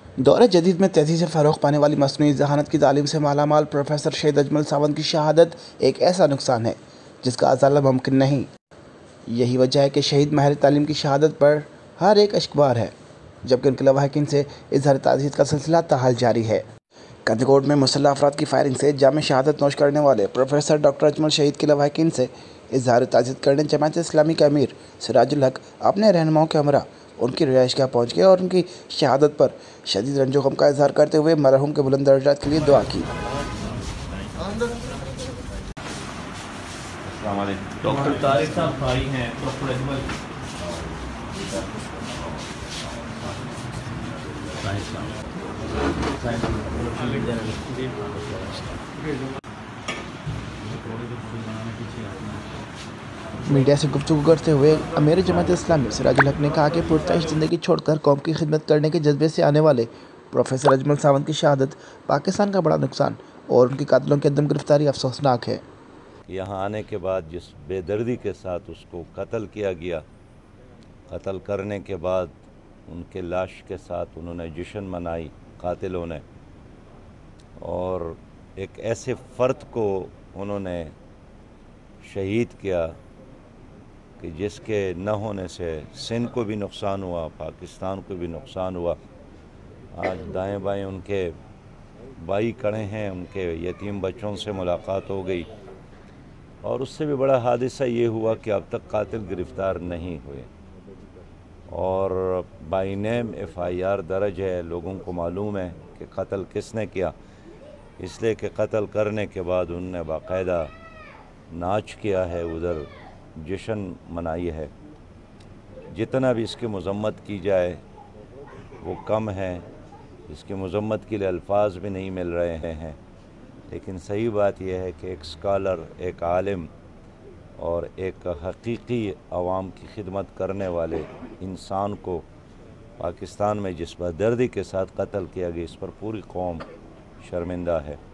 دور جدید میں تیزی سے فروغ پانے والی مصنوعی ذہانت کی تعلیم سے مالا مال پروفیسر شہید اجمل ساونت کی شہادت ایک ایسا نقصان ہے جس کا ازالہ ممکن نہیں۔ یہی وجہ ہے کہ شہید ماہر تعلیم کی شہادت پر ہر ایک اشکبار ہے، جبکہ ان کے لواحقین سے اظہار تعزیت کا سلسلہ تاحال جاری ہے۔ کانجھیکوٹ میں مسلح افراد کی فائرنگ سے جامِ شہادت نوش کرنے والے پروفیسر ڈاکٹر اجمل شہید کے لواحقین سے اظہار تعزیت کرنے جماعت اسلامی کے امیر سراج الحق اپنے رہنماؤں کے ہمراہ ان کی رہائش گاہ پہنچ گئے اور ان کی شہادت پر شدید رنج و غم کا اظہار کرتے ہوئے مرحوم کے بلند درجات کے لیے دعا کی۔ ڈاکٹر طارق صاحب بھائی ہیں، ڈاکٹر اجمل میڈیا سے گفتگو کرتے ہوئے امیر جماعت اسلامی سراج الحق نے کہا کہ پرتعیش زندگی چھوڑ کر قوم کی خدمت کرنے کے جذبے سے آنے والے پروفیسر اجمل ساونت کی شہادت پاکستان کا بڑا نقصان اور ان کے قاتلوں کی عدم گرفتاری افسوسناک ہے۔ یہاں آنے کے بعد جس بے دردی کے ساتھ اس کو قتل کیا گیا، قتل کرنے کے بعد ان کے لاش کے ساتھ انہوں نے جشن منائی قاتلوں نے، اور ایک ایسے فرد کو انہوں نے شہید کیا کہ جس کے نہ ہونے سے سندھ کو بھی نقصان ہوا، پاکستان کو بھی نقصان ہوا۔ آج دائیں بائیں ان کے بھائی کھڑے ہیں، ان کے یتیم بچوں سے ملاقات ہو گئی، اور اس سے بھی بڑا حادثہ یہ ہوا کہ اب تک قاتل گرفتار نہیں ہوئے، اور بائی نیم FIR درج ہے، لوگوں کو معلوم ہے کہ قتل کس نے کیا، اس لیے کہ قتل کرنے کے بعد انہوں نے باقاعدہ ناچ کیا ہے، ادھر جشن منائی ہے۔ جتنا بھی اس کی مذمت کی جائے وہ کم ہے، اس کی مذمت کے لیے الفاظ بھی نہیں مل رہے ہیں، لیکن صحیح بات یہ ہے کہ ایک اسکالر، ایک عالم اور ایک حقیقی عوام کی خدمت کرنے والے انسان کو پاکستان میں جس بے دردی کے ساتھ قتل کیا گیا، اس پر پوری قوم شرمندہ ہے۔